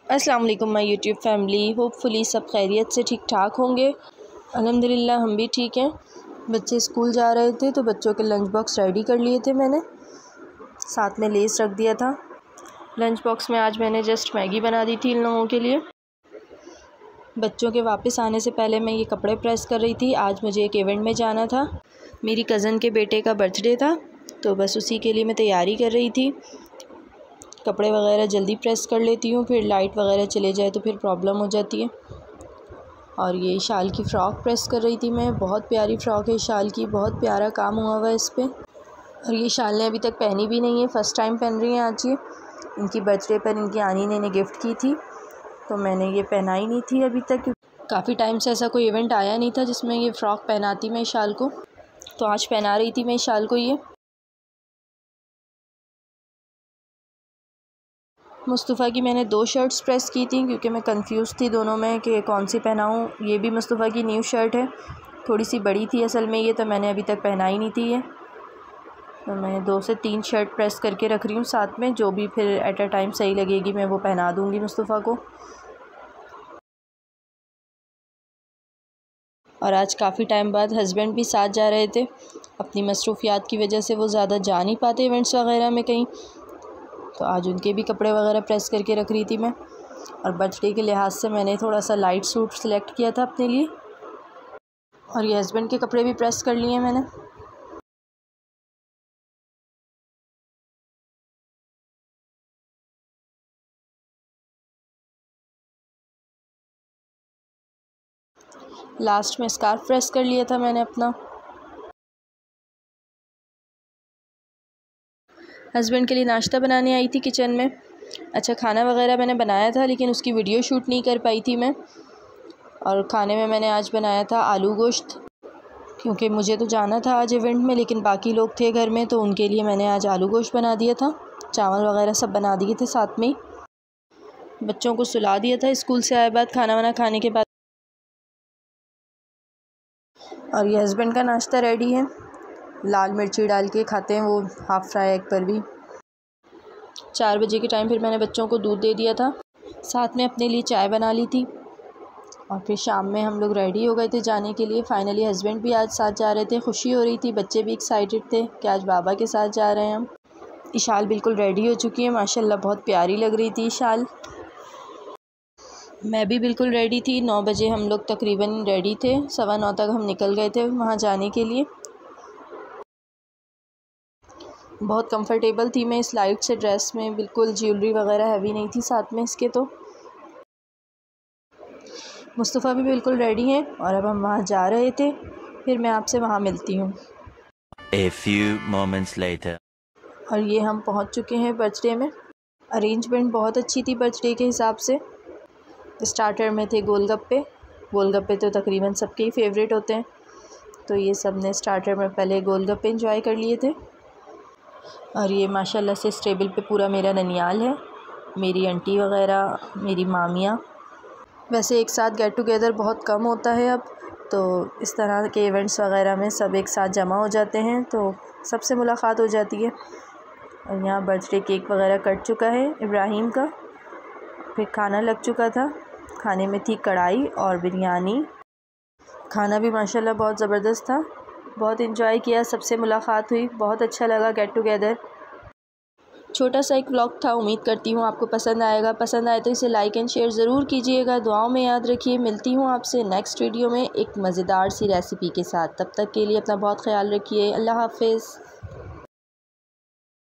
अस्सलाम वालेकुम my YouTube family. Hopefully सब खैरियत से ठीक ठाक होंगे। अल्हम्दुलिल्लाह हम भी ठीक हैं। बच्चे स्कूल जा रहे थे तो बच्चों के लंच बॉक्स रेडी कर लिए थे मैंने, साथ में लेस रख दिया था। लंच बॉक्स में आज मैंने जस्ट मैगी बना दी थी इन लोगों के लिए। बच्चों के वापस आने से पहले मैं ये कपड़े प्रेस कर रही थी। आज मुझे एक इवेंट में जाना था, मेरी कज़न के बेटे का बर्थडे था, तो बस उसी के लिए मैं तैयारी कर रही थी। कपड़े वगैरह जल्दी प्रेस कर लेती हूँ, फिर लाइट वगैरह चले जाए तो फिर प्रॉब्लम हो जाती है। और ये शाल की फ़्रॉक प्रेस कर रही थी मैं। बहुत प्यारी फ़्रॉक है शाल की, बहुत प्यारा काम हुआ हुआ है इस पर। और ये शाल ने अभी तक पहनी भी नहीं है, फ़र्स्ट टाइम पहन रही हैं आज ये। इनकी बर्थडे पर इनकी आनी ने गिफ्ट की थी, तो मैंने ये पहनाई नहीं थी अभी तक। काफ़ी टाइम से ऐसा कोई इवेंट आया नहीं था जिसमें ये फ़्रॉक पहनाती मैं शाल को, तो आज पहना रही थी मैं शाल को। ये मुस्तफ़ा की मैंने 2 शर्ट्स प्रेस की थी क्योंकि मैं कंफ्यूज थी दोनों में कि कौन सी पहनाऊँ। ये भी मुस्तफ़ा की न्यू शर्ट है, थोड़ी सी बड़ी थी असल में ये, तो मैंने अभी तक पहनाई नहीं थी ये। तो मैं 2 से 3 शर्ट प्रेस करके रख रही हूँ साथ में, जो भी फिर एट अ टाइम सही लगेगी मैं वो पहना दूँगी मुस्तफ़ा को। और आज काफ़ी टाइम बाद हस्बैंड भी साथ जा रहे थे। अपनी मसरूफ़ियात की वजह से वो ज़्यादा जा नहीं पाते इवेंट्स वगैरह में कहीं, तो आज उनके भी कपड़े वगैरह प्रेस करके रख रही थी मैं। और बर्थडे के लिहाज से मैंने थोड़ा सा लाइट सूट सिलेक्ट किया था अपने लिए। और ये हस्बैंड के कपड़े भी प्रेस कर लिए मैंने। लास्ट में स्कार्फ प्रेस कर लिया था मैंने अपना। हस्बैंड के लिए नाश्ता बनाने आई थी किचन में। अच्छा, खाना वगैरह मैंने बनाया था लेकिन उसकी वीडियो शूट नहीं कर पाई थी मैं। और खाने में मैंने आज बनाया था आलू गोश्त, क्योंकि मुझे तो जाना था आज इवेंट में लेकिन बाकी लोग थे घर में, तो उनके लिए मैंने आज आलू गोश्त बना दिया था। चावल वगैरह सब बना दिए थे साथ में ही। बच्चों को सुला दिया था स्कूल से आए बाद, खाना वाना खाने के बाद। और ये हस्बैंड का नाश्ता रेडी है, लाल मिर्ची डाल के खाते हैं वो हाफ़ फ्राई एग पर भी। 4 बजे के टाइम फिर मैंने बच्चों को दूध दे दिया था, साथ में अपने लिए चाय बना ली थी। और फिर शाम में हम लोग रेडी हो गए थे जाने के लिए। फाइनली हस्बैंड भी आज साथ जा रहे थे, खुशी हो रही थी, बच्चे भी एक्साइटेड थे कि आज बाबा के साथ जा रहे हैं हम। इशाल बिल्कुल रेडी हो चुकी है माशाल्लाह, बहुत प्यारी लग रही थी इशाल। मैं भी बिल्कुल रेडी थी। 9 बजे हम लोग तकरीबन रेडी थे, 9:15 तक हम निकल गए थे वहाँ जाने के लिए। बहुत कंफर्टेबल थी मैं इस लाइट से ड्रेस में, बिल्कुल ज्वेलरी वगैरह हैवी नहीं थी साथ में इसके। तो मुस्तफ़ा भी बिल्कुल रेडी हैं और अब हम वहाँ जा रहे थे। फिर मैं आपसे वहाँ मिलती हूँ। A few moments later. और ये हम पहुँच चुके हैं बर्थडे में। अरेंजमेंट बहुत अच्छी थी बर्थडे के हिसाब से। स्टार्टर में थे गोलगप्पे। गोलगप्पे तो तकरीबन सबके ही फेवरेट होते हैं, तो ये सब ने स्टार्टर में पहले गोलगप्पे एंजॉय कर लिए थे। और ये माशाल्लाह से इस टेबल पे पूरा मेरा ननियाल है, मेरी आंटी वगैरह, मेरी मामियाँ। वैसे एक साथ गेट टुगेदर बहुत कम होता है अब, तो इस तरह के इवेंट्स वगैरह में सब एक साथ जमा हो जाते हैं तो सबसे मुलाकात हो जाती है। और यहाँ बर्थडे केक वगैरह कट चुका है इब्राहिम का। फिर खाना लग चुका था, खाने में थी कढ़ाई और बिरयानी। खाना भी माशाल्लाह बहुत ज़बरदस्त था, बहुत एंजॉय किया, सबसे मुलाकात हुई, बहुत अच्छा लगा गेट टुगेदर। छोटा सा एक व्लॉग था, उम्मीद करती हूँ आपको पसंद आएगा। पसंद आए तो इसे लाइक एंड शेयर ज़रूर कीजिएगा, दुआओं में याद रखिए। मिलती हूँ आपसे नेक्स्ट वीडियो में एक मज़ेदार सी रेसिपी के साथ। तब तक के लिए अपना बहुत ख्याल रखिए। अल्लाह हाफ़िज़।